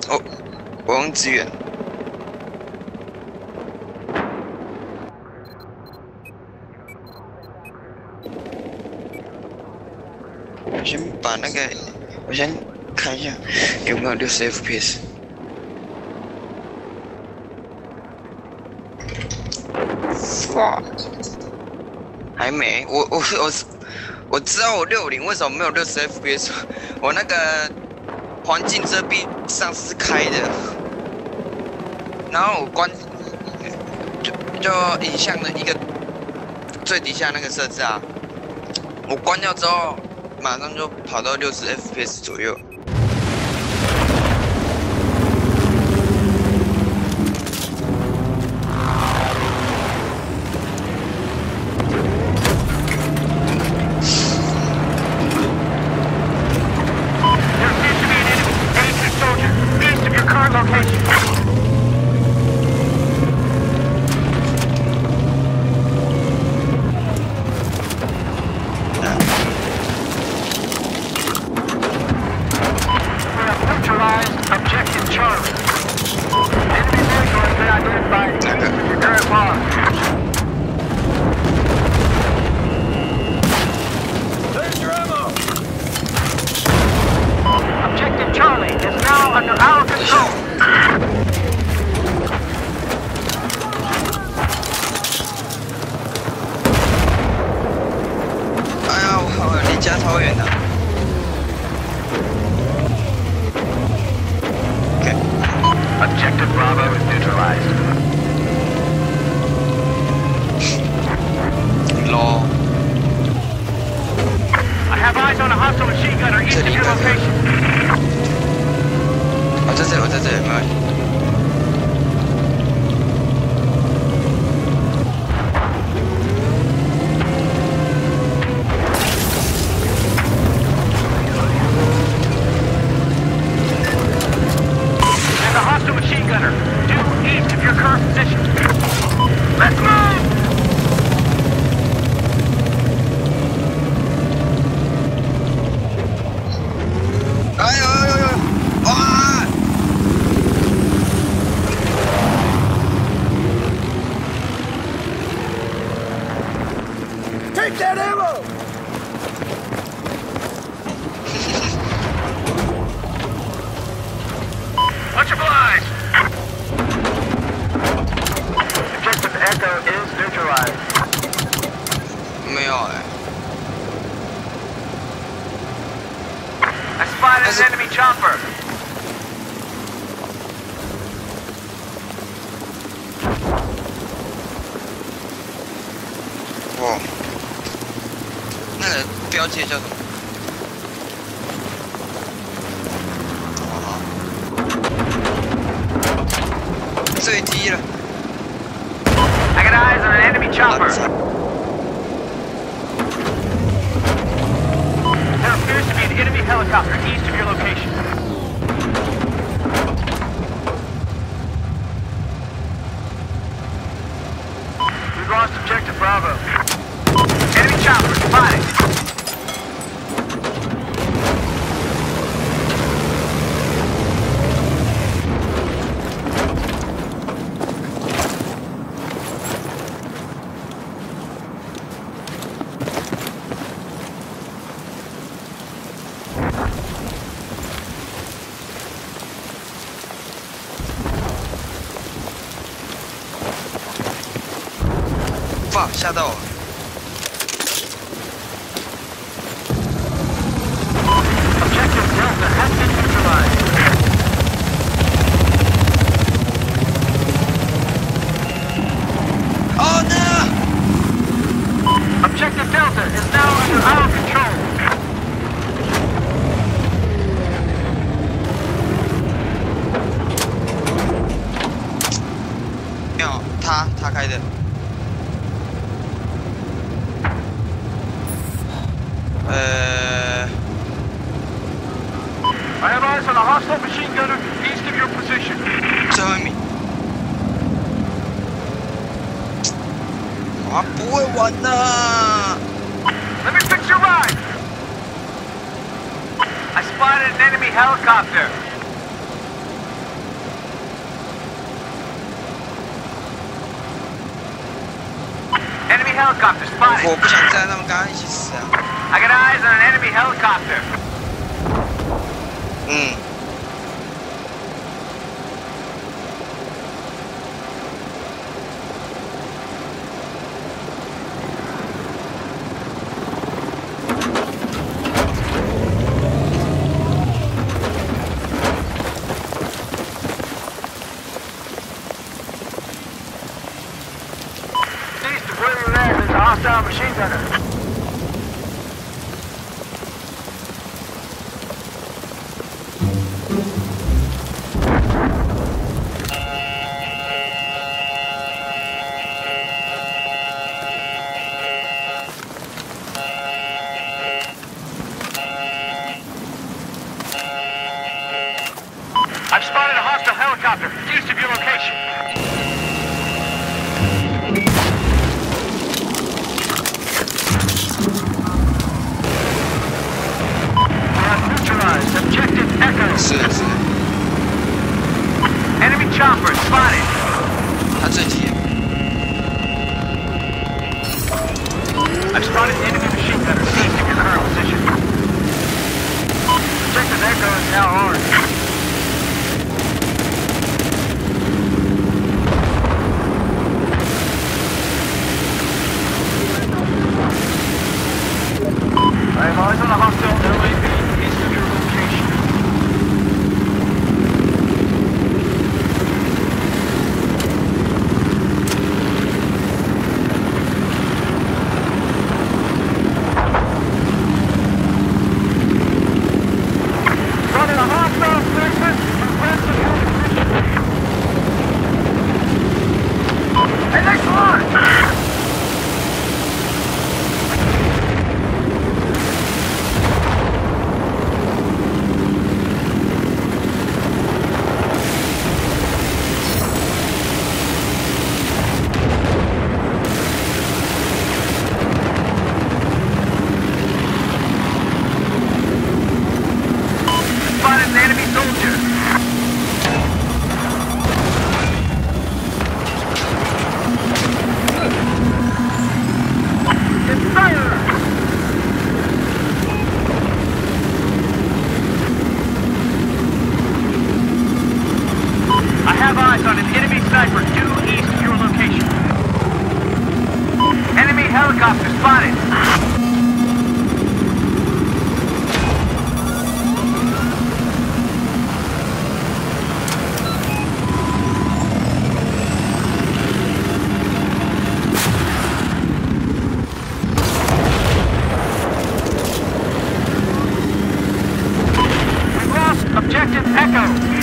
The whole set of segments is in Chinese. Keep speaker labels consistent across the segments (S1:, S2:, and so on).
S1: 哦，我用资源。先把那个，我先看一下有没有60 FPS。哇，还没，我知道我60为什么没有60 FPS，我那个环境遮蔽上是开的，然后我关就影像的一个最底下那个设置啊，我关掉之后马上就跑到60 FPS 左右。标记叫什么？最低了。I got eyes on an enemy chopper. There appears to be an enemy helicopter east of your location. We've lost objective Bravo. Enemy chopper spotted.哇！吓到我！Oh no! Objective Delta is now under our control. 没有，他开的。I have eyes on a hostile machine gunner east of your position. 最后一名。我不会玩的。Let me fix your ride. I spotted an enemy helicopter.
S2: helicopter spotted.
S1: 我不想再让他们刚刚一起死啊。
S2: I got eyes on an enemy helicopter.
S1: 嗯。
S2: Hostile machine gunner. I've spotted a hostile helicopter east of your location. Objective Echo.
S1: 是。
S2: Enemy chopper spotted.
S1: 他自己。
S2: I've spotted the enemy machine gunner east of your current position. Objective Echo is now ours. I have eyes on the hostile LAV east of your location. Running a hostile segment west of your position. Hey, next one! Helicopter spotted. We've lost objective Echo.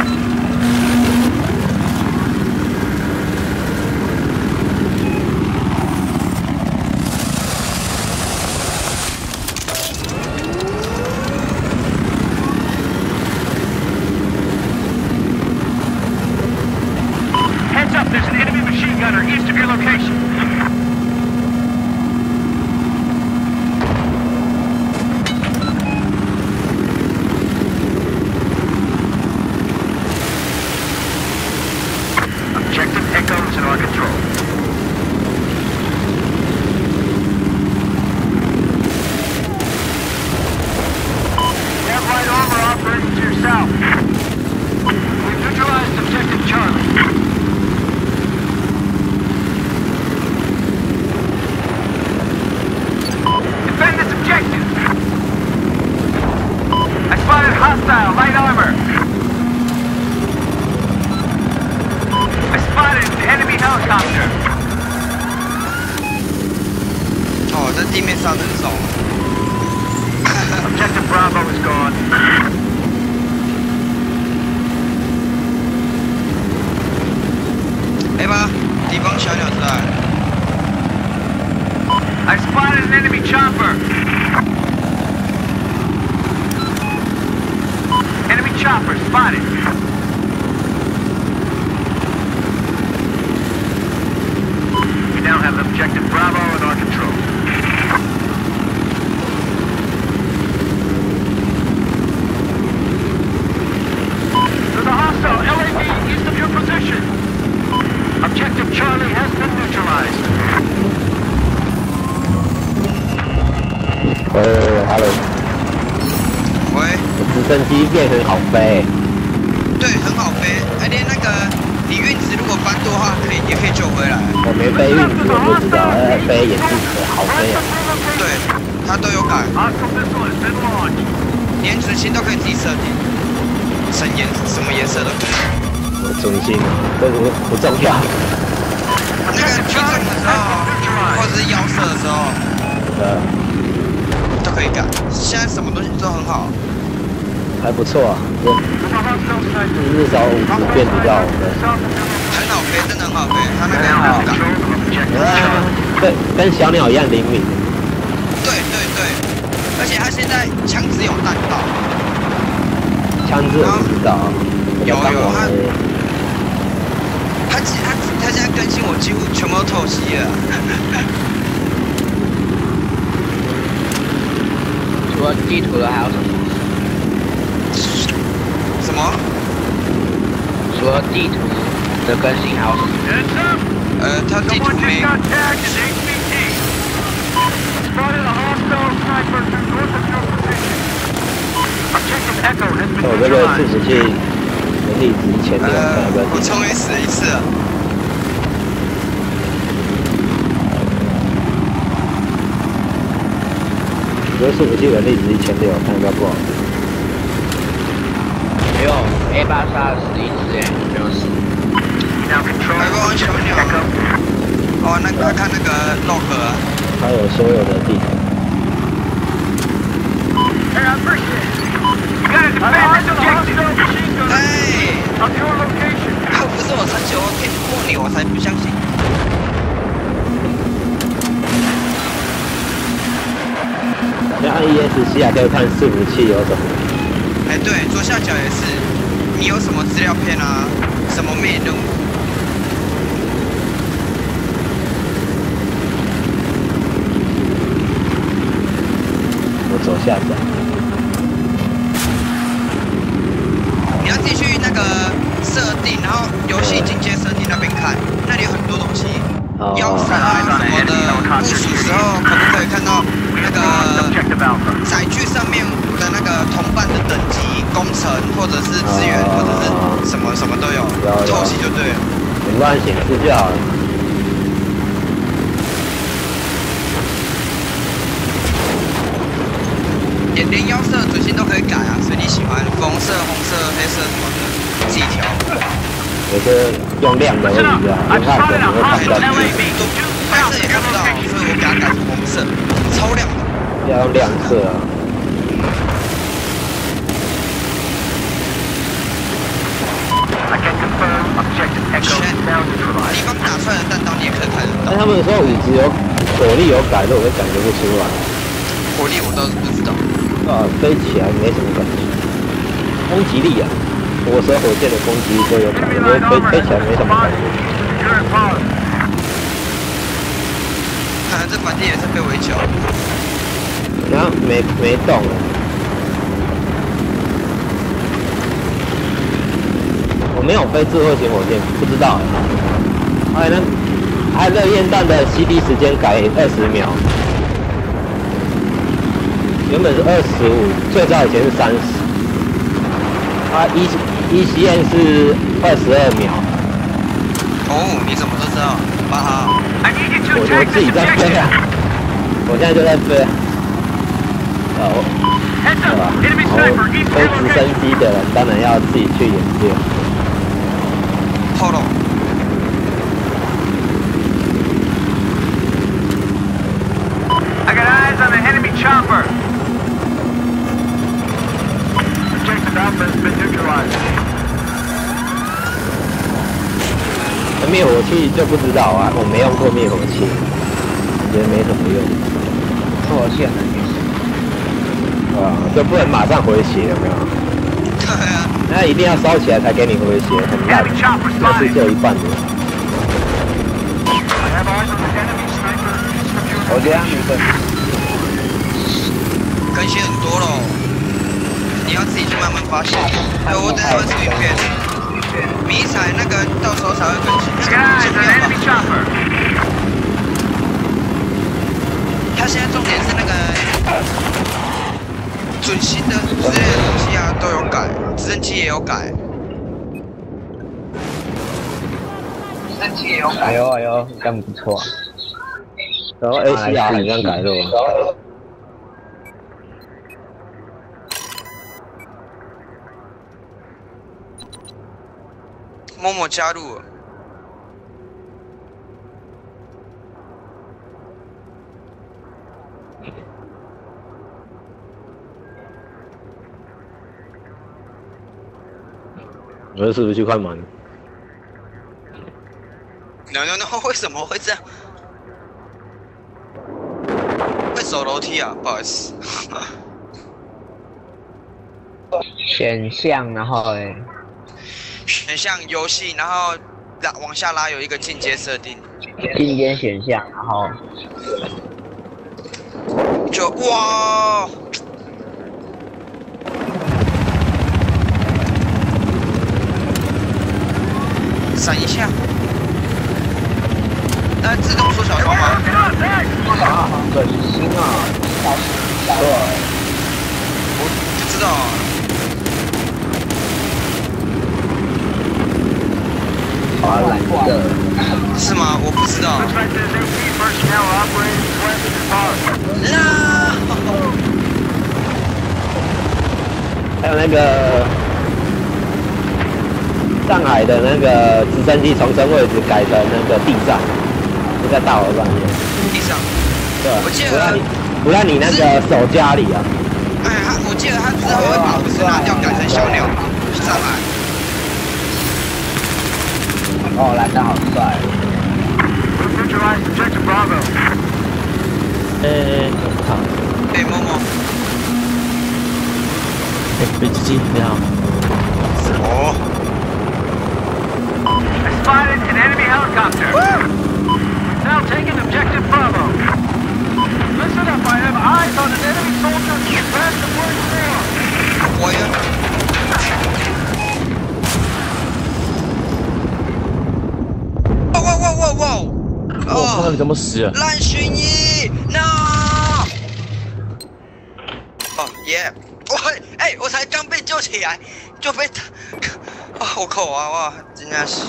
S2: There's an enemy machine gunner east of your location. Objective Echo is in our control. We have light armor operating to your south. We've neutralized objective Charlie. Defend this objective! I spotted hostile light armor! I spotted the enemy helicopter!
S1: 哦，在地面上人少。
S2: Objective Bravo is gone.
S1: 哎吧，敌方小鸟出来了。
S2: I spotted an enemy chopper! Enemy chopper spotted! We now have objective Bravo in our control. There's a hostile LAV east of your position! Objective Charlie has been neutralized.
S3: Hello，
S1: 喂，
S3: 直升机变很好飞。
S1: 对，很好飞，而且那个你运值如果翻多的话，也可以救回来。
S3: 我没飞运值，我不知道，飞也是好飞啊。
S1: 对，它都有改，
S2: Hostile missile has been launched.
S1: 连主星都可以自己设定，什么颜色都可以。
S3: 我中心，这不重要。
S1: 那个狙中的时候，或者是腰射的时候，都可以改。现在什么东西都很好。
S3: 还不错啊，至少50变比较好飞。
S1: 很好飞，真的很好飞，它那个很好改。
S3: 对，跟小鸟一样灵敏。
S1: 对，而且它现在枪支有弹道。
S3: 枪支我不知道，
S1: 有它现在更新，我几乎全部都透析了。
S4: 除了地图的还有什么？
S1: 什么？
S4: 除了地图的更新还有什么？
S2: Heads up.
S1: 它地图
S2: Someone
S1: 没
S2: just got tagged in HVT. Spotted a hostile sniper to north of your position. Objective Echo has been
S3: 我这个伺
S2: neutralized.
S3: 服器能力值前六，看要不要
S1: 我终于死了一次了。
S3: 我的伺服器能力值1006，看要不要不好。
S4: 没有 A8杀了11只没有死。
S2: Now control
S1: 还不小鸟。
S2: Echo.
S1: 哦，那个看那个 log 啊。
S3: 还有所有的地图。
S2: Hey, I appreciate it. You gotta defend this objective. Machine gun
S1: 哎，
S2: of your location.
S1: 要不是我39骗过你，我才不相信。
S3: 像按 ESC 还可以看伺服器有什么。
S1: 哎，对，左下角也是，你有什么资料片啊，什么灭任务？
S3: 我左下角。
S1: 你要自己去那个设定，然后游戏进阶设定那边看，那里有很多东西，腰闪啊什么的，部署时候可不可以看到那个
S2: Objective Alpha.
S1: 载具上面的那个同伴的等级、工程或者是资源，或者是什么都有，透析就对了。
S3: 你乱显示就好了。
S1: 连腰色、主星都可以改啊，随你喜欢，粉色、红色、黑色什么的，自己调。
S3: 我是用亮的会比较好，用暗的你会看不到字。
S1: 白色也看不到，所以我给它改成红色，超亮的。
S3: 要用亮色啊。
S2: I can confirm objective Echo is now
S1: 敌
S2: neutralized.
S1: 方打出来的弹道你也可以看得到，
S3: 但他们说武职有火力有改动，我就感觉不出来。
S1: 火力我倒是不知道。
S3: 飞起来没什么感觉。攻击力啊，火蛇火箭的攻击力都有改，我觉得飞起来没什么感觉。
S2: You're in pause.
S1: 看来这反地也是被围剿。
S3: 然后没动了。我没有飞智慧型火箭，不知道哎。还热焰弹的 CD 时间改20秒，原本是25，最早以前是30。ECN 是22秒。
S1: 哦，你怎么都知道？巴哈。
S2: I need you to
S3: 我
S2: attack
S3: 自
S2: this
S3: 己在飞
S2: objective.
S3: 啊，我现在就在飞啊。
S2: Heads
S3: 对吧？
S2: up. Enemy
S3: 然后
S2: sniper east
S3: 飞
S2: your
S3: 直
S2: location.
S3: 升机的人当然要自己去研究。
S1: 透露。
S2: I got eyes on an enemy chopper. Objective Alpha has been neutralized.
S3: 灭火器就不知道啊，我没用过灭火器，觉得没什么用。
S4: 错线的意思。
S3: 就不能马上回血，有没有？
S1: 对啊。
S3: 那一定要烧起来才给你回血，很烂，这是只有一半的。
S2: I have eyes on the enemy sniper east of your
S4: 我这样女生。
S1: 更新很多咯，你要自己去慢慢发现。哎，我等下会出影片，迷彩那个到时候才会更新。那个
S2: Guys,
S1: 先不
S2: an
S1: 要
S2: enemy
S1: 吧。
S2: chopper.
S1: 他现在重点是那个准新的之类的东西啊都有改，直升机也有改。
S4: 哎呦哎呦，干不错。
S3: 然后 ACR 好像改了。
S1: 默默加入了。
S3: 我这是不是去快门
S1: ？No， 为什么会这样？会走楼梯啊？不好意思。
S4: 选项，然后
S1: 选项游戏，然后往下拉有一个进阶设定。
S4: 进阶选项，然后
S1: 就哇！闪一下。自动缩小窗吗？
S4: 啊，准星啊，对，
S1: 我不知道啊。
S4: 好蓝色，
S1: 是吗？我不知道。啦！
S3: 还有那个上海的那个直升机重生位置改成那个地上，就在大楼上面。
S1: 地上。
S3: 对，
S1: 我记得
S3: 不让你那个手家里啊。
S1: 哎，我记得他之后会把五十拿掉，改成小鸟上来。
S4: 哦，蓝的好帅。
S3: 好。
S1: 对，默默。
S3: 飞机你好。
S1: 哦。
S2: I spotted an enemy helicopter. Now taking objective Bravo. Listen up, I have eyes on an enemy soldier past the first floor.
S1: 我呀。哇！
S3: 我看到你怎么死了？
S1: 烂薰衣 ，no！ 哦耶！我才刚被救起来，就被他，我靠哇，真的是。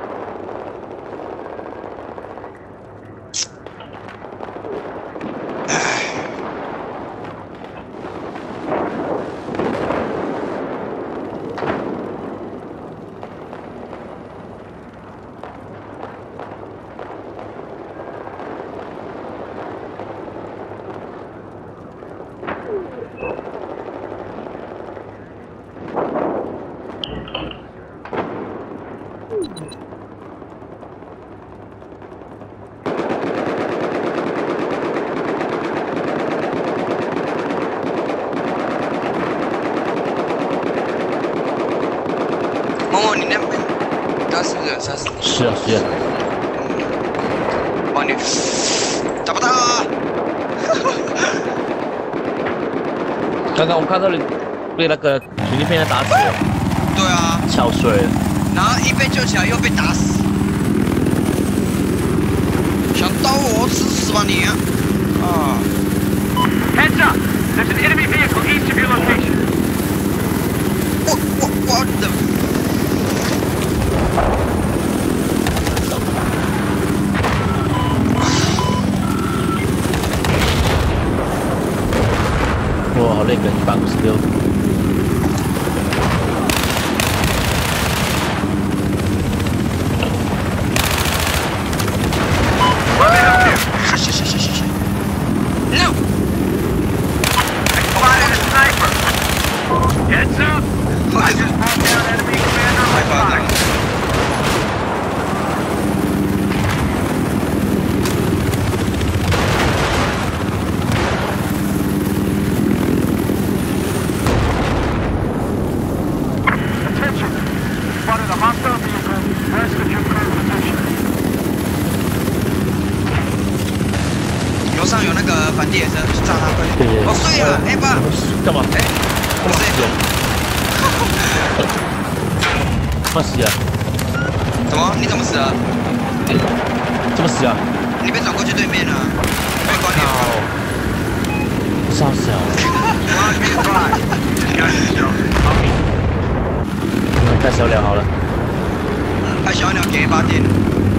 S1: 默默，你那边他是不是杀死你？
S3: 是啊。
S1: 帮你找不到啊！
S3: 刚刚我看到你被那个狙击片打死了。
S1: 对啊，
S3: 敲碎了。
S1: 然后一被救起来又被打死，想刀我吃死吧你！啊
S2: Heads up! There's an enemy vehicle east of your location.
S1: 我的。
S3: 哇，好累个156。谢。No!
S2: I spotted a sniper. Heads up! I just brought down enemy commander on my side.
S1: 楼上有那个反地铁车，去炸他快点！
S3: 对。
S1: 哦，碎了，爸！
S3: 干嘛？
S1: 我死了！
S3: 快死了！
S1: 怎么？你怎么死了？
S3: 怎么死啊？
S1: 你被转过去对面了，被关掉。
S3: 烧死了！
S2: Log be advised. This guy's still coming.
S3: 带手疗好了。
S1: 派小鸟给一把电。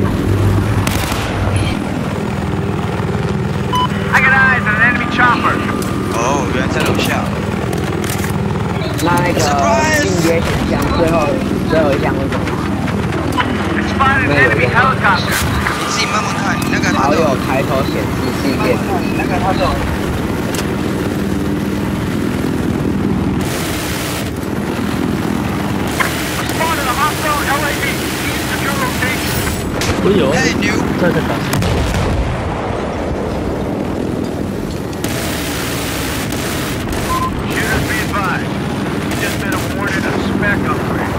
S2: I got eyes on an enemy chopper.
S1: 哦，原来在楼下。
S5: 那个进阶选项最后一项是什么？
S2: I spotted an enemy helicopter.
S1: 你自己慢慢看，你那个
S5: 好友抬头显示事件。那个他说。
S2: Spotted a hostile LAV. East of your location.
S3: 我有，
S1: 哎牛，
S3: 在打。
S2: Shooters be advised. You've just been awarded a spec upgrade.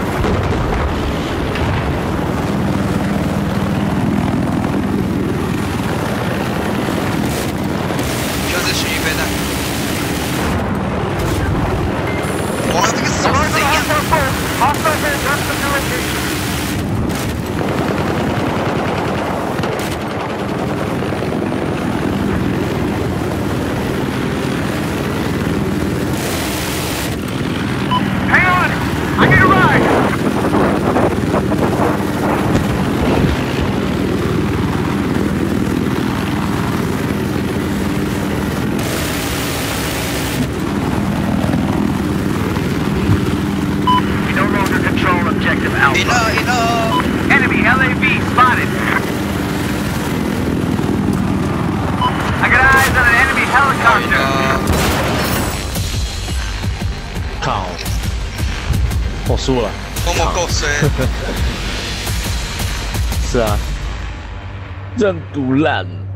S1: 就是许一飞弹。哇，这个手
S2: Alert
S1: 是怎
S2: to
S1: 样？
S2: hostile force. Hostile hit west of your location. Hang on! I need a ride! We no longer control objective Alpha.
S1: 赢了，赢了！
S2: Enemy LAV spotted. I got eyes on an enemy
S1: 赢
S2: helicopter.
S1: 了！
S3: 靠！我输了。
S1: 默默够衰。
S3: 是啊，真毒烂。